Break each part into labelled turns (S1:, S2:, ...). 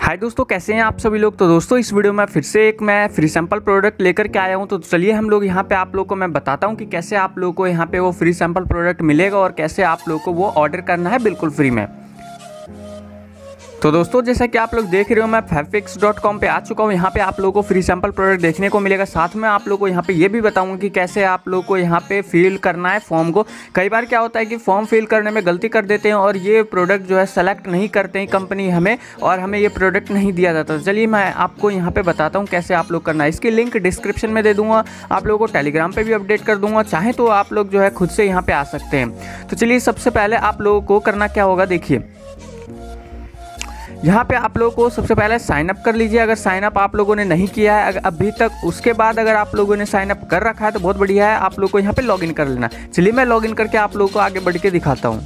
S1: हाय दोस्तों, कैसे हैं आप सभी लोग। तो दोस्तों इस वीडियो में फिर से मैं फ्री सैंपल प्रोडक्ट लेकर के आया हूं। तो चलिए हम लोग यहां पे आप लोग को मैं बताता हूं कि कैसे आप लोग को यहां पे वो फ्री सैंपल प्रोडक्ट मिलेगा और कैसे आप लोग को वो ऑर्डर करना है बिल्कुल फ्री में। तो दोस्तों जैसा कि आप लोग देख रहे हो, मैं fabfix.com पे आ चुका हूँ। यहाँ पे आप लोगों को फ्री सैंपल प्रोडक्ट देखने को मिलेगा। साथ में आप लोग को यहाँ पे ये भी बताऊंगा कि कैसे आप लोग को यहाँ पे फिल करना है फॉर्म को। कई बार क्या होता है कि फॉर्म फिल करने में गलती कर देते हैं और ये प्रोडक्ट जो है सेलेक्ट नहीं करते हैं कंपनी हमें, और हमें ये प्रोडक्ट नहीं दिया जाता। तो चलिए मैं आपको यहाँ पे बताता हूँ कैसे आप लोग करना है। इसकी लिंक डिस्क्रिप्शन में दे दूँगा, आप लोगों को टेलीग्राम पर भी अपडेट कर दूँगा। चाहे तो आप लोग जो है खुद से यहाँ पर आ सकते हैं। तो चलिए सबसे पहले आप लोगों को करना क्या होगा, देखिए यहाँ पे आप लोगों को सबसे पहले साइन अप कर लीजिए। अगर साइन अप आप लोगों ने नहीं किया है अभी तक, उसके बाद अगर आप लोगों ने साइन अप कर रखा है तो बहुत बढ़िया है, आप लोगों को यहाँ पे लॉगिन कर लेना। चलिए मैं लॉगिन करके आप लोगों को आगे बढ़ के दिखाता हूँ।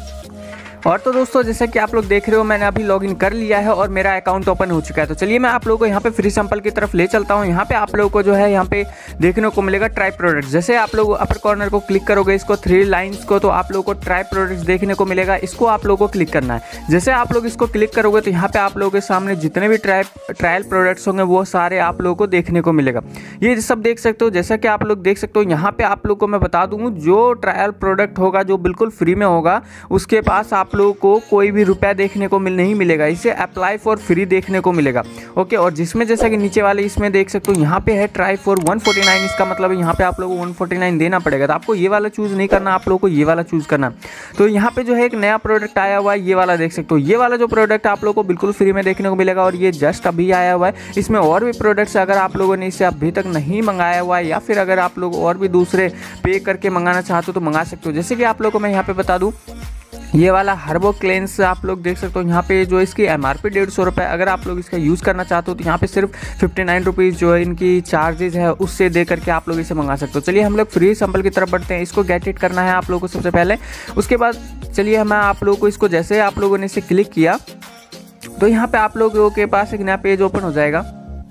S1: और तो दोस्तों जैसा कि आप लोग देख रहे हो, मैंने अभी लॉगिन कर लिया है और मेरा अकाउंट ओपन हो चुका है। तो चलिए मैं आप लोगों को यहाँ पे फ्री सैंपल की तरफ ले चलता हूँ। यहाँ पे आप लोगों को जो है यहाँ पे देखने को मिलेगा ट्राई प्रोडक्ट्स। जैसे आप लोग अपर कॉर्नर को क्लिक करोगे, इसको 3 लाइन्स को, तो आप लोगों को ट्राई प्रोडक्ट्स देखने को मिलेगा। इसको आप लोगों को क्लिक करना है। जैसे आप लोग इसको क्लिक करोगे तो यहाँ पे आप लोगों के सामने जितने भी ट्रायल प्रोडक्ट्स होंगे वो सारे आप लोगों को देखने को मिलेगा। ये सब देख सकते हो। जैसा कि आप लोग देख सकते हो, यहाँ पे आप लोग को मैं बता दूँ, जो ट्रायल प्रोडक्ट होगा जो बिल्कुल फ्री में होगा, उसके पास आप लोगों को कोई भी रुपया देखने को नहीं मिलेगा। इसे अप्लाई फॉर फ्री देखने को मिलेगा। ओके, और जिसमें जैसा कि नीचे वाले इसमें देख सकते हो, यहाँ पे है ट्राई फॉर 149। इसका मतलब है यहाँ पे आप लोगों को 149 देना पड़ेगा। तो आपको ये वाला चूज़ नहीं करना, आप लोगों को ये वाला चूज़ करना। तो यहाँ पे जो है एक नया प्रोडक्ट आया हुआ है, ये वाला देख सकते हो। ये वाला जो प्रोडक्ट आप लोगों को बिल्कुल फ्री में देखने को मिलेगा और ये जस्ट अभी आया हुआ है। इसमें और भी प्रोडक्ट्स अगर आप लोगों ने इसे अभी तक नहीं मंगाया हुआ है, या फिर अगर आप लोग और भी दूसरे पे करके मंगाना चाहते हो तो मंगा सकते हो। जैसे कि आप लोगों को मैं यहाँ पे बता दूँ, ये वाला हर्बो क्लेंस आप लोग देख सकते हो। यहाँ पे जो इसकी MRP 150 रुपये, अगर आप लोग इसका यूज़ करना चाहते हो तो यहाँ पे सिर्फ 59 रुपीज़ जो है इनकी चार्जेज है, उससे दे करके आप लोग इसे मंगा सकते हो। चलिए हम लोग फ्री सैंपल की तरफ बढ़ते हैं। इसको गेट इट करना है आप लोगों को सबसे पहले। उसके बाद चलिए मैं आप लोगों को इसको, जैसे आप लोगों ने इसे क्लिक किया तो यहाँ पर आप लोगों के पास एक नया पेज ओपन हो जाएगा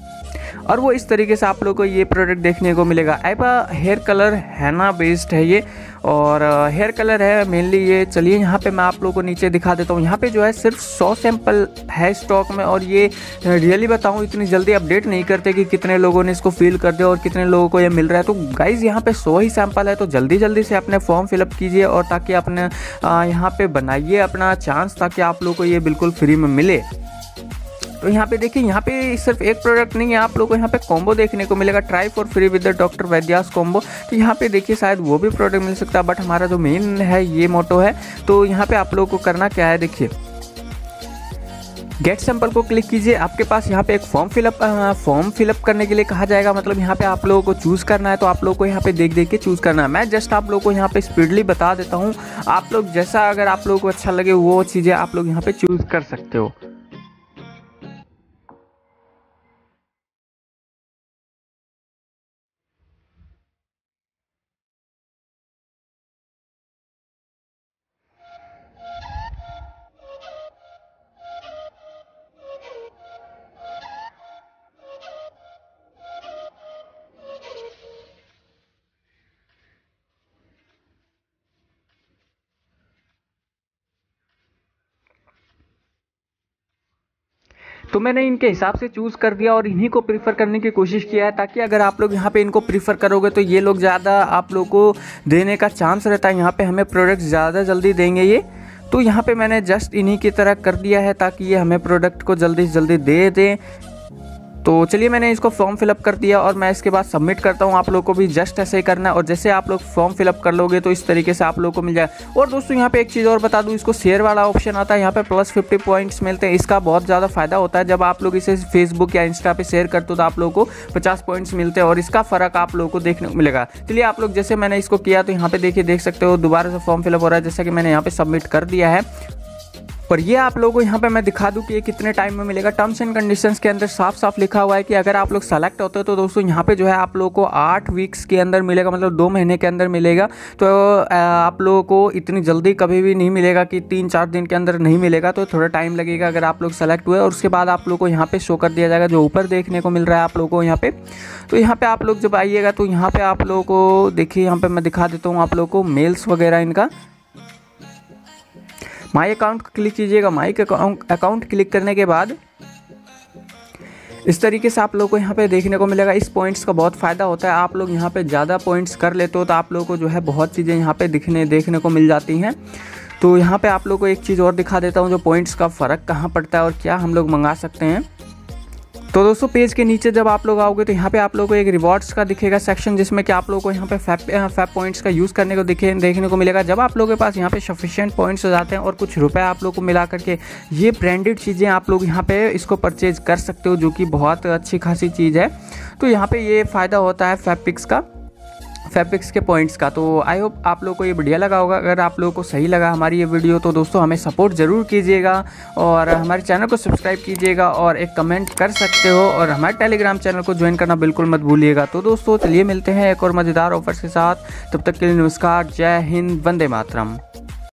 S1: और वो इस तरीके से आप लोग को ये प्रोडक्ट देखने को मिलेगा। एपा हेयर कलर हैना बेस्ड है ये, और हेयर कलर है मेनली ये। चलिए यहाँ पे मैं आप लोगों को नीचे दिखा देता हूँ। यहाँ पे जो है सिर्फ 100 सैंपल है स्टॉक में, और ये रियली बताऊँ इतनी जल्दी अपडेट नहीं करते कि कितने लोगों ने इसको फिल कर दिया और कितने लोगों को ये मिल रहा है। तो गाइज़ यहाँ पे 100 ही सैंपल है, तो जल्दी जल्दी से अपने फॉर्म फिलअप कीजिए और ताकि अपने यहाँ पे बनाइए अपना चांस, ताकि आप लोगों को ये बिल्कुल फ्री में मिले। तो यहाँ पे देखिए, यहाँ पे सिर्फ एक प्रोडक्ट नहीं है, आप लोगों को यहाँ पे कॉम्बो देखने को मिलेगा, try for free with the doctor Vaidyas combo. तो यहाँ पे देखिए शायद वो भी प्रोडक्ट मिल सकता है, बट हमारा जो मेन है ये मोटो है। तो यहाँ पे आप लोगों को करना क्या है, देखिए गेट सैंपल को क्लिक कीजिए। आपके पास यहाँ पे एक फॉर्म फिलअप करने के लिए कहा जाएगा। मतलब यहाँ पे आप लोगों को चूज़ करना है, तो आप लोगों को यहाँ पे देख के चूज़ करना है। मैं जस्ट आप लोगों को यहाँ पे स्पीडली बता देता हूँ। आप लोग जैसा अगर आप लोगों को अच्छा लगे वो चीज़ें आप लोग यहाँ पे चूज़ कर सकते हो। तो मैंने इनके हिसाब से चूज़ कर दिया और इन्हीं को प्रीफर करने की कोशिश किया है, ताकि अगर आप लोग यहाँ पे इनको प्रीफर करोगे तो ये लोग ज़्यादा आप लोग को देने का चांस रहता है। यहाँ पे हमें प्रोडक्ट ज़्यादा जल्दी देंगे ये। तो यहाँ पे मैंने जस्ट इन्हीं की तरह कर दिया है ताकि ये हमें प्रोडक्ट को जल्दी से जल्दी दे दें। तो चलिए मैंने इसको फॉर्म फिलअप कर दिया और मैं इसके बाद सबमिट करता हूँ। आप लोग को भी जस्ट ऐसे ही करना है, और जैसे आप लोग फॉर्म फिलअप कर लोगे तो इस तरीके से आप लोग को मिल जाए। और दोस्तों यहाँ पे एक चीज़ और बता दूँ, इसको शेयर वाला ऑप्शन आता है, यहाँ पे +50 पॉइंट्स मिलते हैं। इसका बहुत ज़्यादा फायदा होता है। जब आप लोग इसे फेसबुक या इंस्टा पे शेयर करते हो तो आप लोग को 50 पॉइंट्स मिलते हैं, और इसका फ़र्क आप लोग को देखने को मिलेगा। चलिए आप लोग, जैसे मैंने इसको किया तो यहाँ पे देखिए, देख सकते हो दोबारा से फॉर्म फिलअप हो रहा है, जैसा कि मैंने यहाँ पे सबमिट कर दिया है। और ये आप लोगों को यहाँ पे मैं दिखा दूँ कि ये कितने टाइम में मिलेगा। टर्म्स एंड कंडीशंस के अंदर साफ साफ लिखा हुआ है कि अगर आप लोग सेलेक्ट होते हो तो दोस्तों यहाँ पे जो है आप लोगों को 8 वीक्स के अंदर मिलेगा, मतलब 2 महीने के अंदर मिलेगा। तो आप लोगों को इतनी जल्दी कभी भी नहीं मिलेगा कि 3-4 दिन के अंदर नहीं मिलेगा, तो थोड़ा टाइम लगेगा अगर आप लोग सेलेक्ट हुए। और उसके बाद आप लोग को यहाँ पे शो कर दिया जाएगा, जो ऊपर देखने को मिल रहा है आप लोगों को यहाँ पे। तो यहाँ पे आप लोग जब आइएगा तो यहाँ पे आप लोगों को देखिए, यहाँ पे मैं दिखा देता हूँ आप लोगों को मेल्स वगैरह इनका। माई अकाउंट क्लिक कीजिएगा। माई अकाउंट क्लिक करने के बाद इस तरीके से आप लोग को यहाँ पे देखने को मिलेगा। इस पॉइंट्स का बहुत फ़ायदा होता है, आप लोग यहाँ पे ज़्यादा पॉइंट्स कर लेते हो तो आप लोगों को जो है बहुत चीज़ें यहाँ पे देखने को मिल जाती हैं। तो यहाँ पे आप लोग को एक चीज़ और दिखा देता हूँ, जो पॉइंट्स का फ़र्क कहाँ पड़ता है और क्या हम लोग मंगा सकते हैं। तो दोस्तों पेज के नीचे जब आप लोग आओगे तो यहाँ पे आप लोगों को एक रिवॉर्ड्स का दिखेगा सेक्शन, जिसमें कि आप लोगों को यहाँ पे फैप पॉइंट्स का यूज़ करने को देखने को मिलेगा। जब आप लोगों के पास यहाँ पे सफिशिएंट पॉइंट्स हो जाते हैं और कुछ रुपए आप लोग को मिला करके ये ब्रांडेड चीज़ें आप लोग यहाँ पे इसको परचेज कर सकते हो, जो कि बहुत अच्छी खासी चीज़ है। तो यहाँ पे ये फ़ायदा होता है फैपिक्स के पॉइंट्स का। तो आई होप आप लोगों को ये बढ़िया लगा होगा। अगर आप लोगों को सही लगा हमारी ये वीडियो तो दोस्तों हमें सपोर्ट ज़रूर कीजिएगा और हमारे चैनल को सब्सक्राइब कीजिएगा और एक कमेंट कर सकते हो, और हमारे टेलीग्राम चैनल को ज्वाइन करना बिल्कुल मत भूलिएगा। तो दोस्तों चलिए मिलते हैं एक और मज़ेदार ऑफर्स के साथ, तब तक के लिए नमस्कार, जय हिंद, वंदे मातरम।